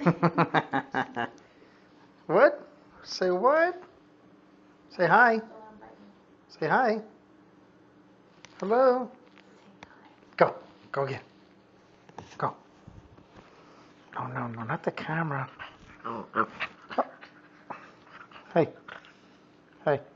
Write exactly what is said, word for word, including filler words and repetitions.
What? Say what? Say hi. Say hi. Hello. Go. Go again. Go. No, no, no, not the camera. Oh, oh. Hey. Hey.